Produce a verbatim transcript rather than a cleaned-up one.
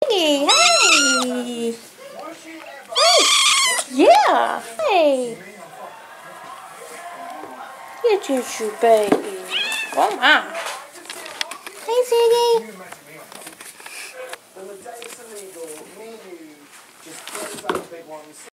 Ziggy, hey! Hey! Yeah! Hey! Get your shoe, baby. Oh my! Hey, Ziggy!